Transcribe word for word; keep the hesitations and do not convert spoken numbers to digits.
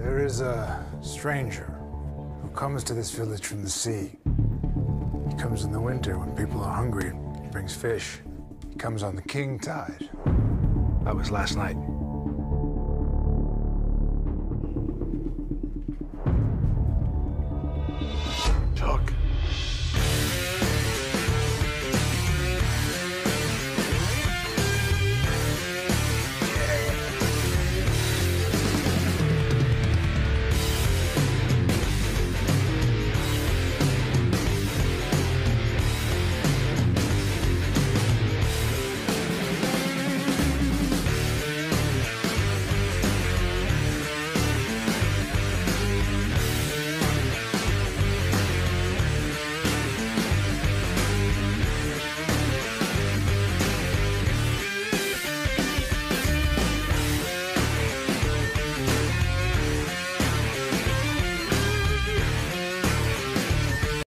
There is a stranger who comes to this village from the sea. He comes in the winter when people are hungry. He brings fish. He comes on the king tide. That was last night.